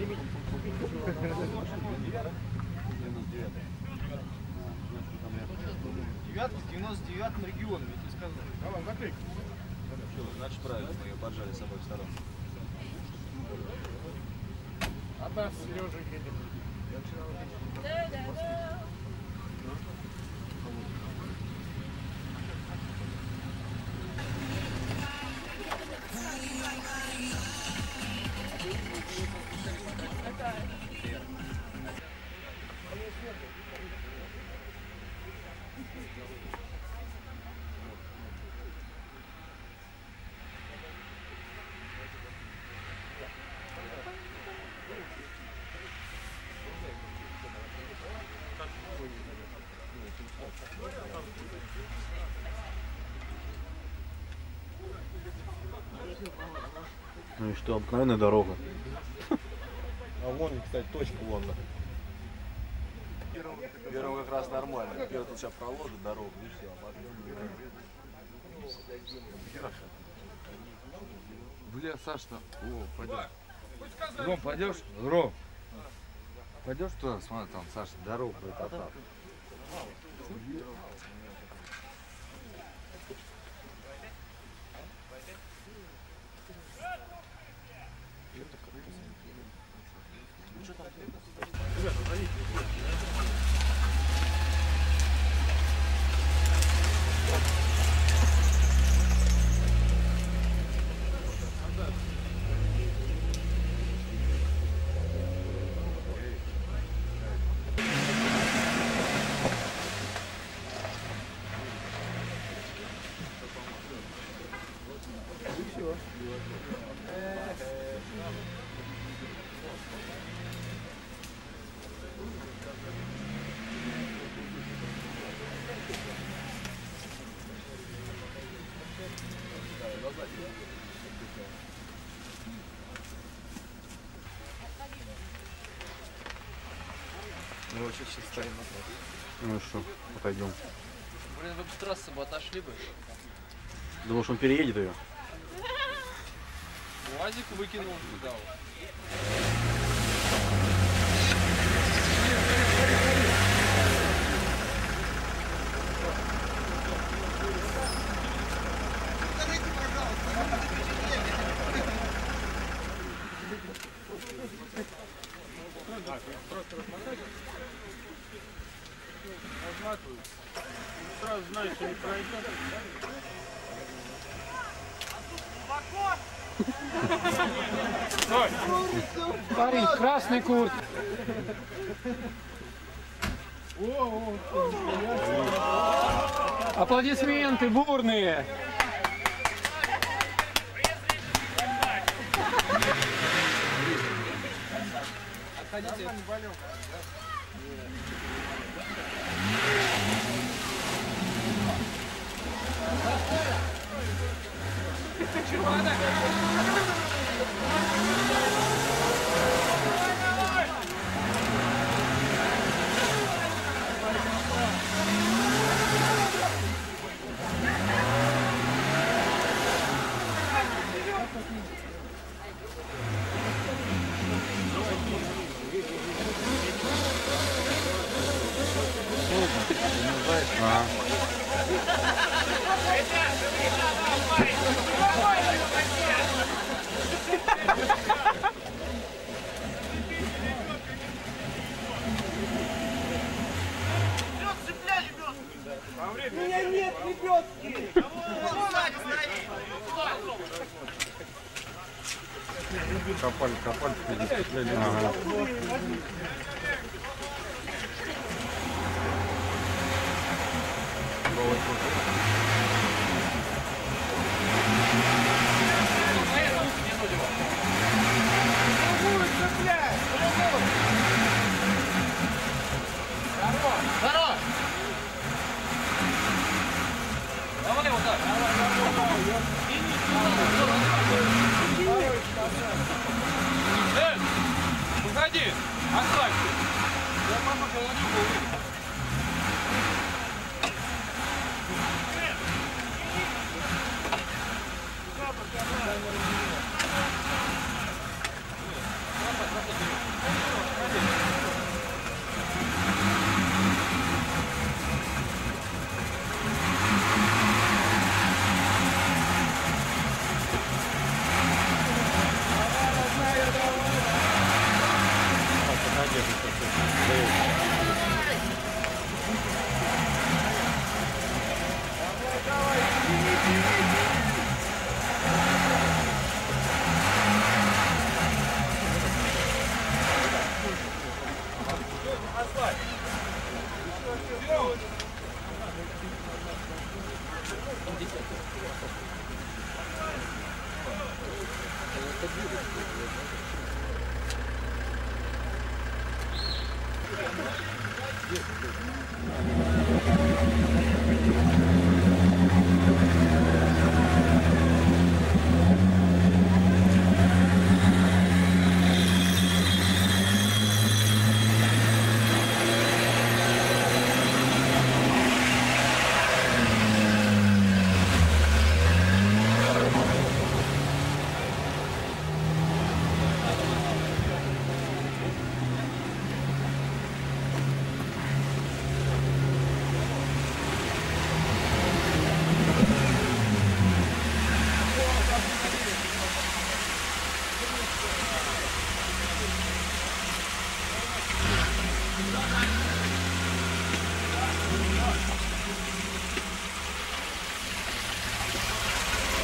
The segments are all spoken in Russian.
Девятка с 99-м регионом, я тебе сказал. Давай, наклейку. Значит, правильно, мы ее поджали с обоих сторон. А нас с Сережей едем. Ну и что, обыкновенная дорога. А вон, кстати, точка вон. Первый как раз нормально. Первый тут сейчас проложит дорогу и все. А потом... Бля, Саш-то. О, пойдем. Ром, пойдешь? Ром. Пойдешь туда, смотри, там Саша дорогу протоптал. Мы вообще сейчас стоим на трассе. Ну и что, отойдем. Блин, вы бы с трассы бы отошли бы. Думаешь, он переедет ее? УАЗик выкинул туда. Сразу знаешь, что не пройдет. Парень в красной куртке. Аплодисменты бурные. У меня нет лебедки! Копали, перестреляли. Ага. Здорово! Давай вот так. Уходи! Оставь! Я помогу, я не буду.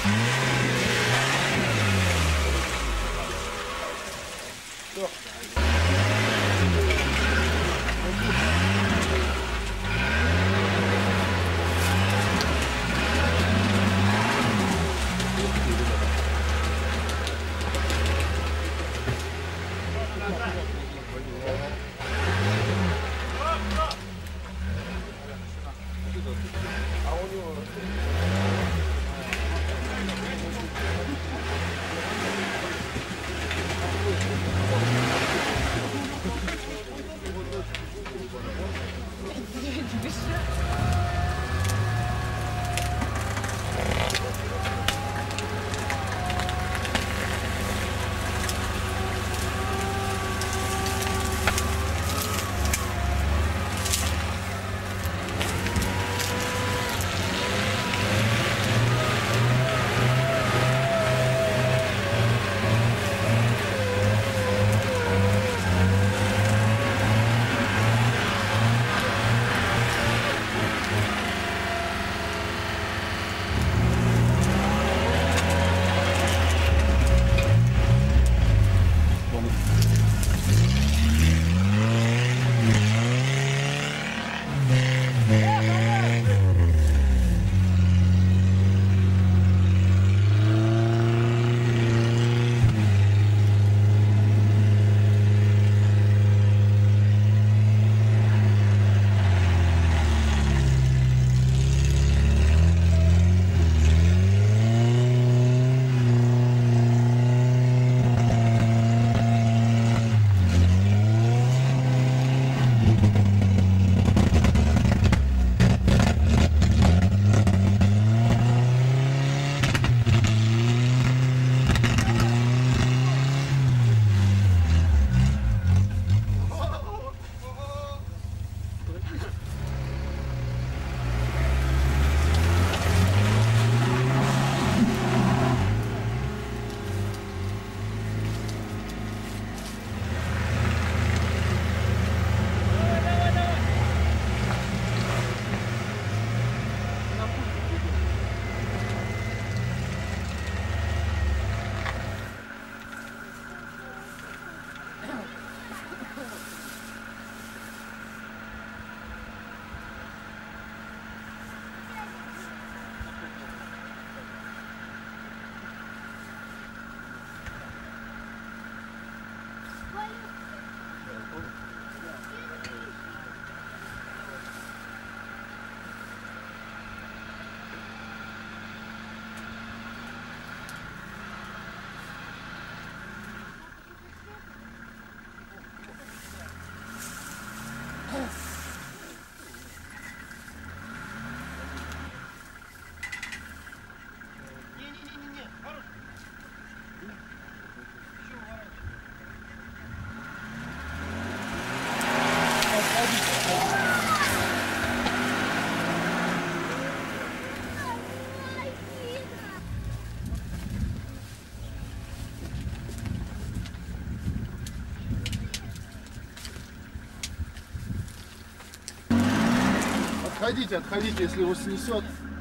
Отходите, отходите, если его снесет.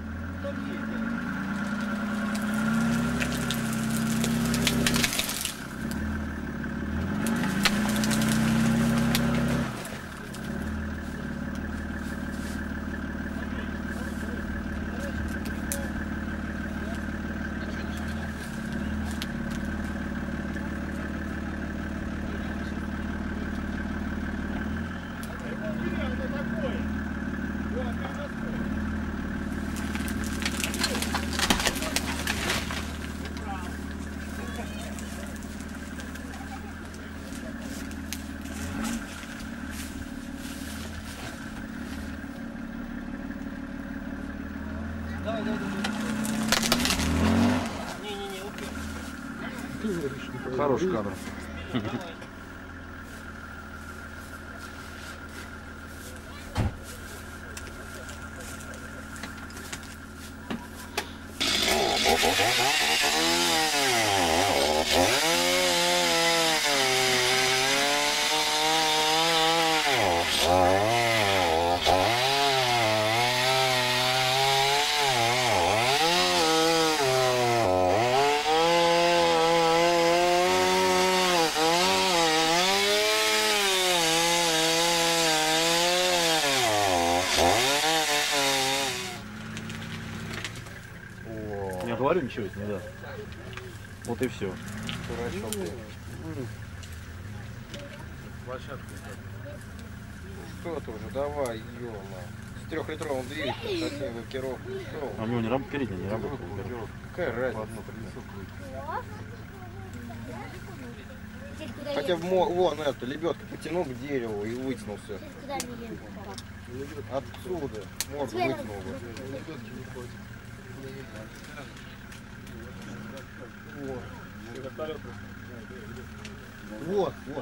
Давай, давай, давай. Не-не-не, упер. Хороший кадр. говорю, ничего ведь не даст. Вот и все. Дурачок ты. Что ты уже, давай, ё-мо. С 3-литровым двигателем, таким блокировкой. А у него не передняя не работает. Какая разница? Хотя бы вон эту лебедку потянул к дереву и вытянул все. Отсюда. Морду вытянул бы. Вот, вот.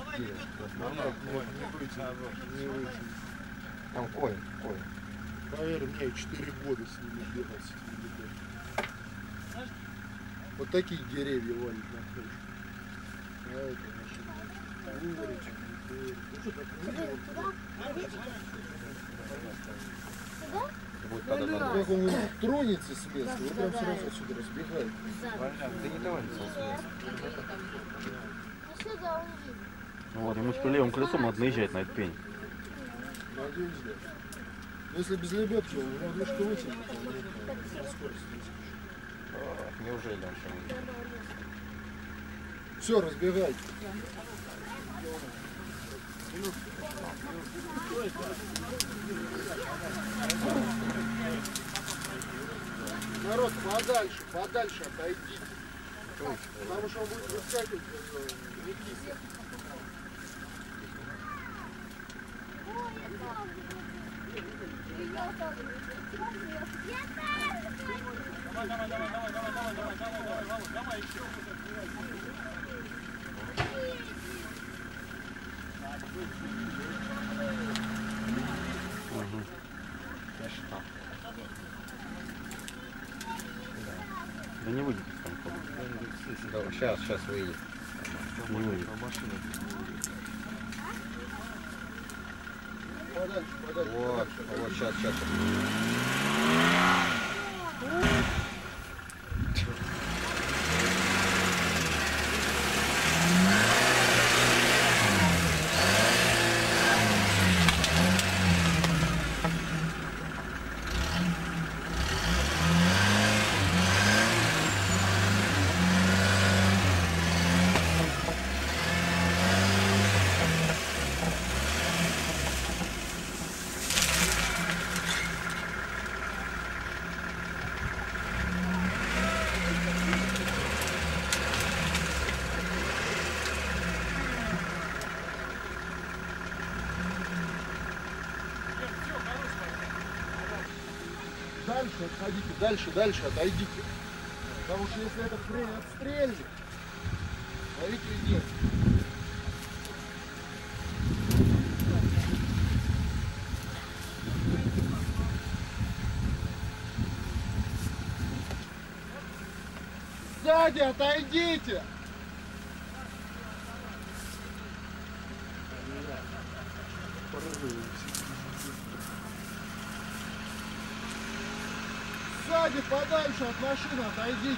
Там конь. Поверь мне, 4 года с ними бегал, с этими ребятами. Вот такие деревья валят на крышу. А это машина. Будет когда надо. Как он тронется с места, вы прям сразу отсюда разбегаете. Да не тронется с места. Вот, ему теперь левым колесом надо наезжать на этот пень. Надеюсь, да. Но если без лебедки, он лодыжку вытянет, то он на скорости не скажет. Неужели он что-нибудь? Все, разбегайте. Народ, подальше отойдите. Потому что он будет выскакивать в реки. Да не выйдет там. Да, сейчас выйдет. Не выйдет. Подальше. Вот, сейчас. Дальше отойдите. Потому что если этот хрень отстрельнет, ловить людей. Сзади отойдите! Сзади подальше от машины отойдите.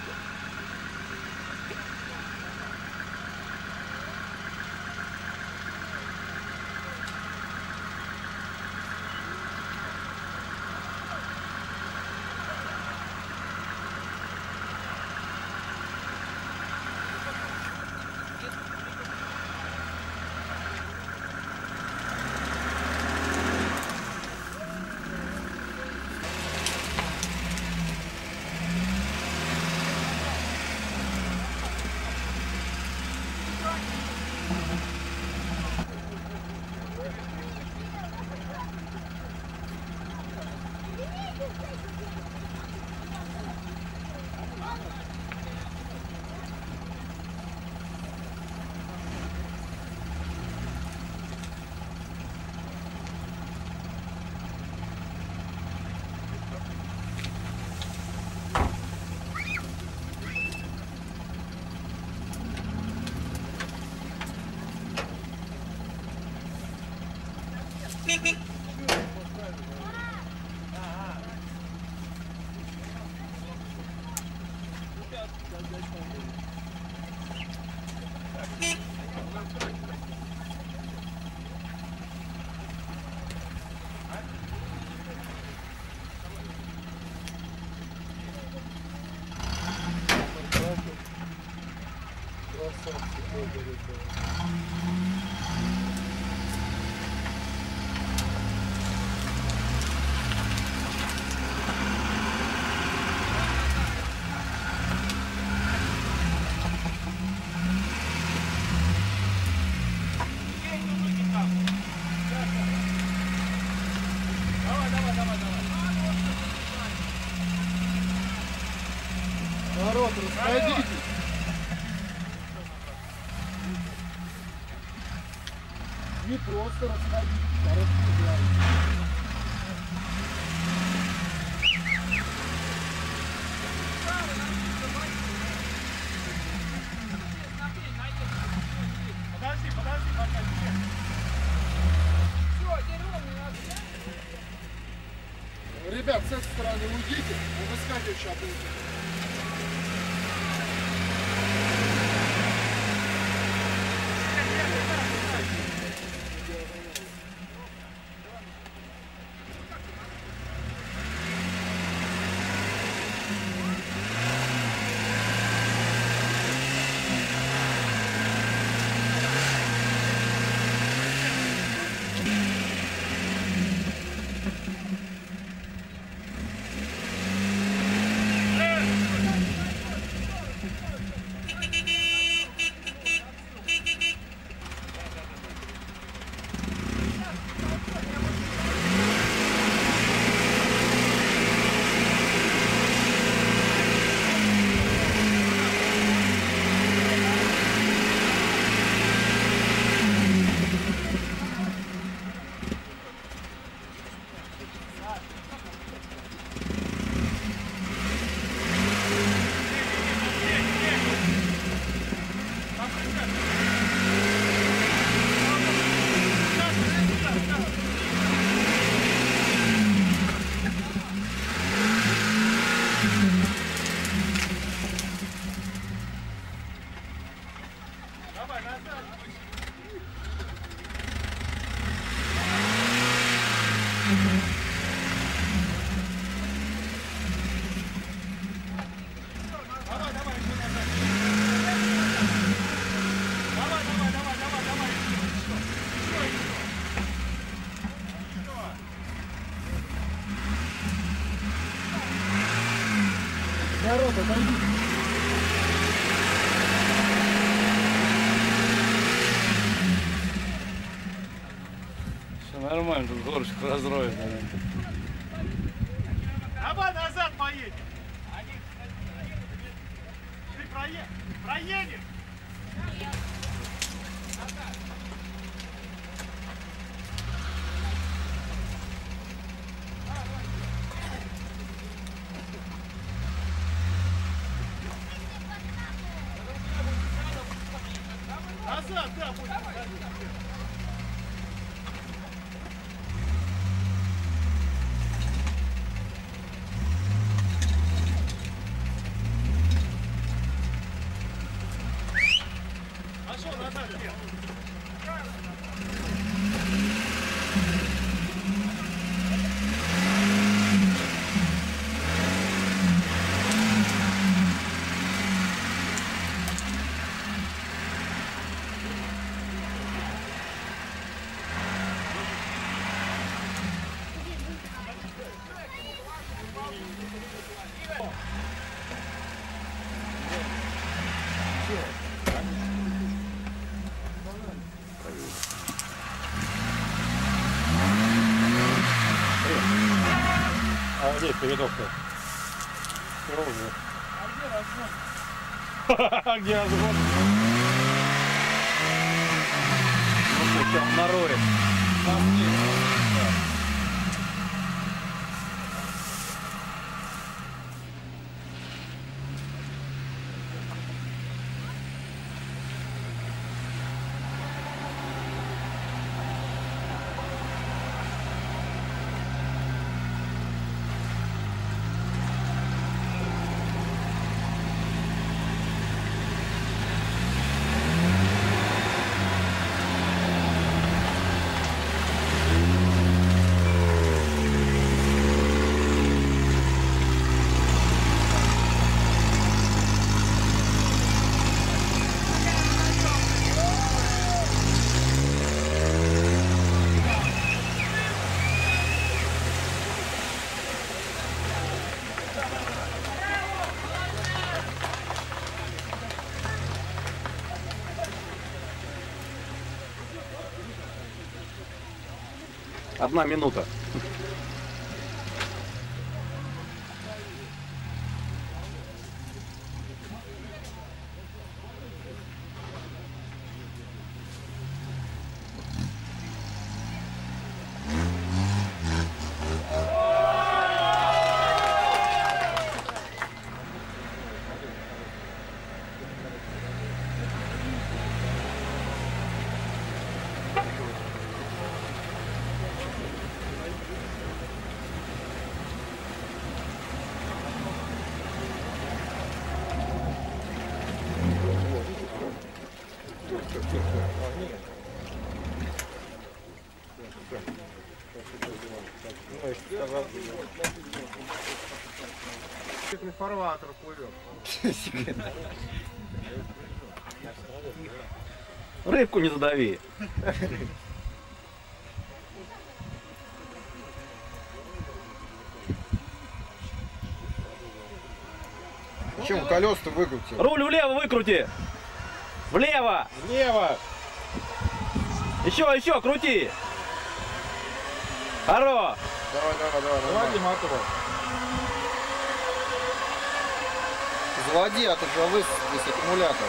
красавцы, добрые. Народ, расходитесь. Не просто расходитесь, а распределяйтесь. Подожди, пока. Ребят, с этой стороны уйдите, выскакивай сейчас будет. Народ, отойдите. Все нормально, тут горочку разроет. Давай назад поедем. Ты проедешь. Назад, да, будет. Пошел назад, нет. А здесь передовка. Ровно. А где разгон? Ну, причем на роре. 1 минута. Фарватер плывет. Рыбку не задави. Чем колеса-то выкрутил? Руль влево выкрути. Влево. Влево! Еще, крути. Хоро. Давай. Заводи мотор. Заводи, а то же высадись аккумулятор.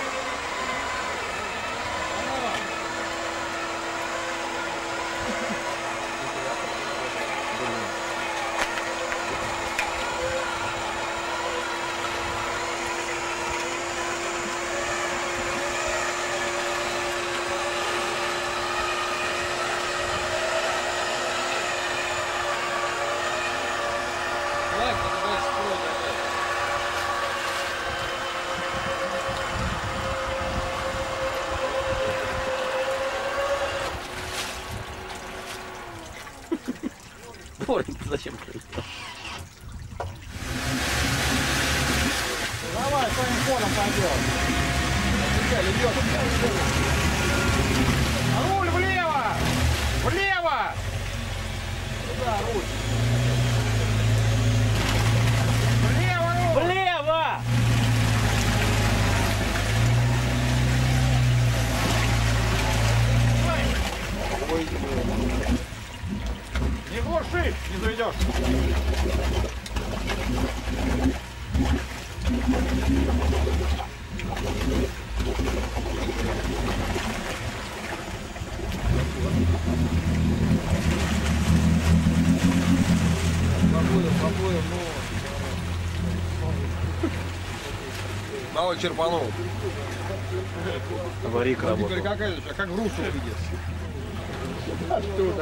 Дворник, ты зачем прилетел? Давай, своим ходом пойдем. Руль влево! Влево! Куда руль? Влево руль! Влево! Не глуши, не заведешь. Поплыл, Давай черпанул. Аварийка Теперь работала. какая, а как в рушу выйдет? Оттуда.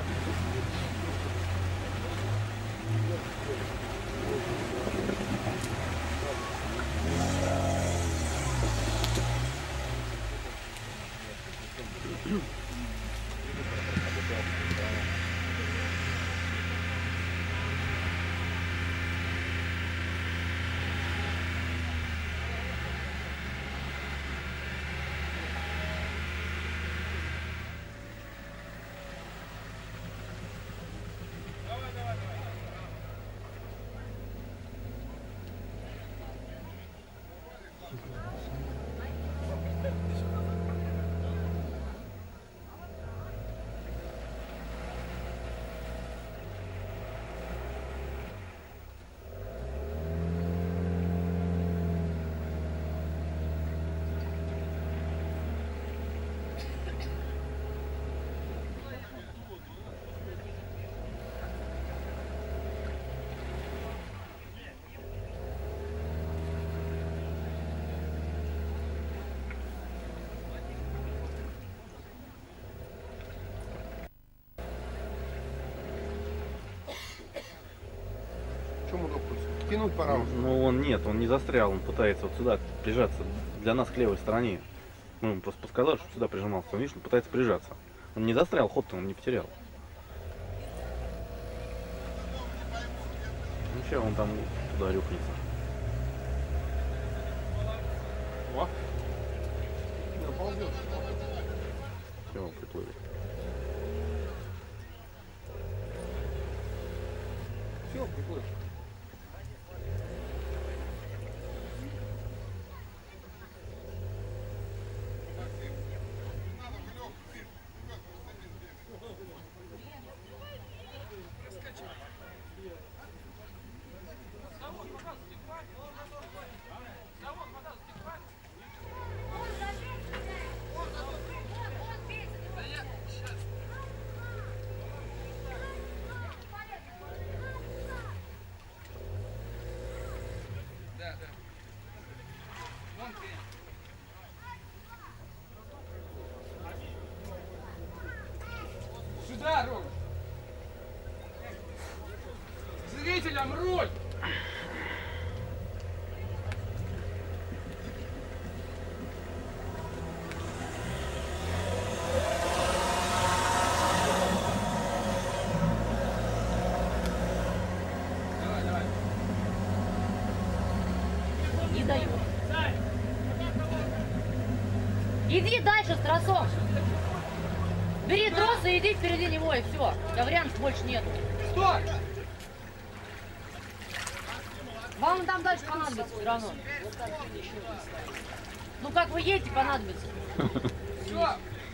Чем удобствуется? Кинуть пора уже. Ну он нет, он не застрял, он пытается вот сюда прижаться, для нас к левой стороне. Мы ему просто подсказали, что сюда прижимался, он, видишь, он пытается прижаться. Он не застрял, ход-то он не потерял. Ну сейчас он там туда рюкнется. О. Да, ползет. Все, приплыли. Все, приплыл. Сюда руль! Зрителям руль! Не даю. Иди дальше с тросом. Бери трос и иди впереди него, и все. Вариантов больше нет. Стой! Вам там дальше понадобится все равно. Ну как вы едете, понадобится. Все!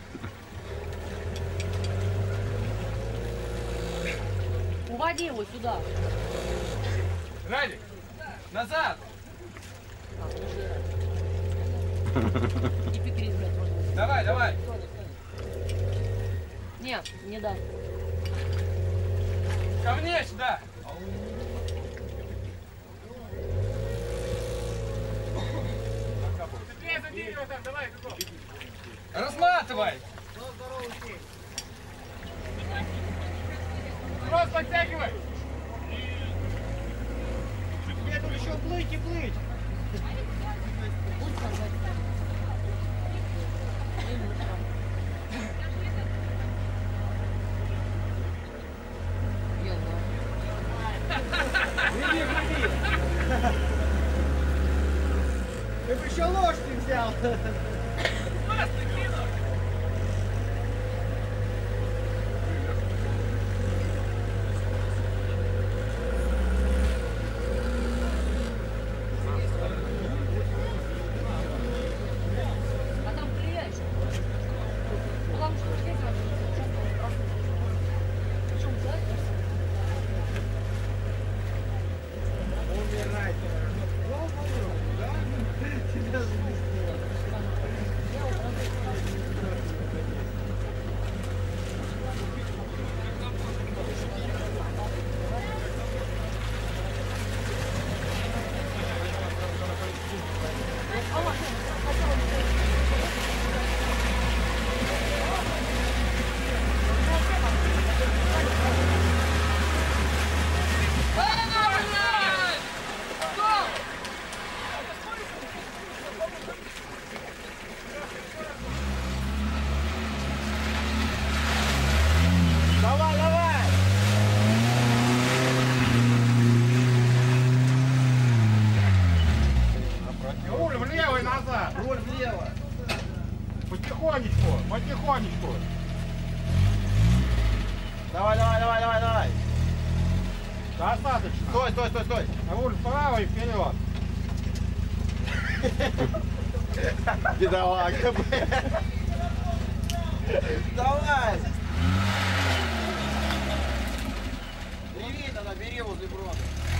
Уводи его сюда. Радик! Назад! И пикрис, блядь, можно. Давай, давай! Нет, не даст. Ко мне сюда! Цепляй за дерево там, давай, Каков. Разматывай! Трос подтягивай. Тебе тут еще плыть и плыть. Будь сажать. Ты бы еще ложь не взял. А там влияешь? Потому что здесь надо участвовать. Причем взять? Умирать. Тебя занесло. Давай, давай! Руль влево и назад. Руль влево. Потихонечку, потихонечку. Давай, давай, давай, давай, давай. Достаточно. Стой, стой, стой, стой. Руль вправо и вперед. Бедолага. Давай. Реви тогда, бери возле брода.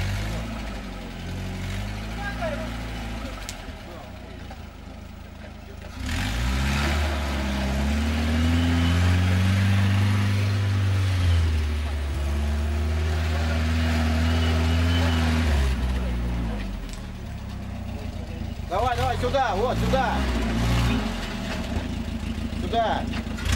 Давай, давай, сюда, вот, сюда. Сюда.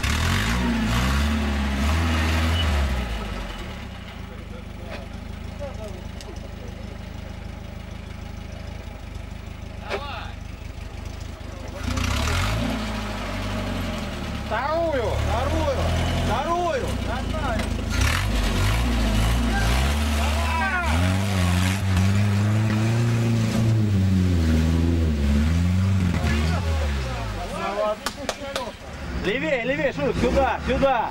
Вторую. Вторую. Вторую. Нормально. Левее, левее, Шурик, сюда, сюда.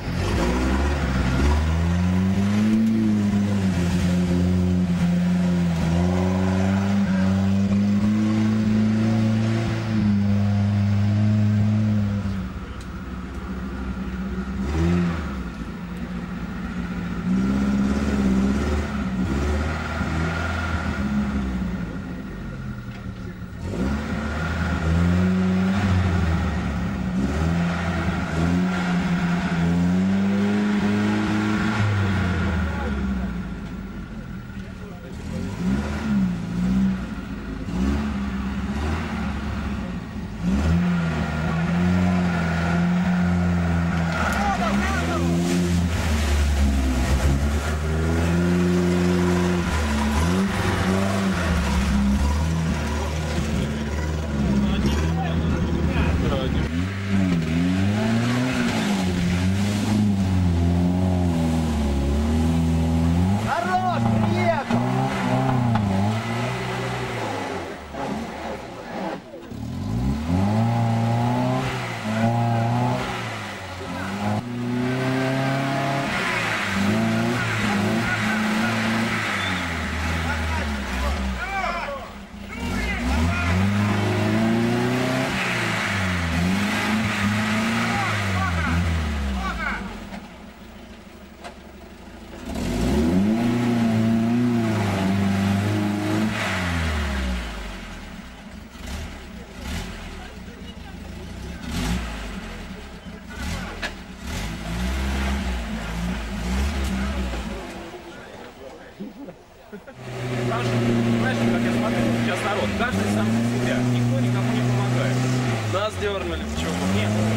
нас дернули, чё? Нет.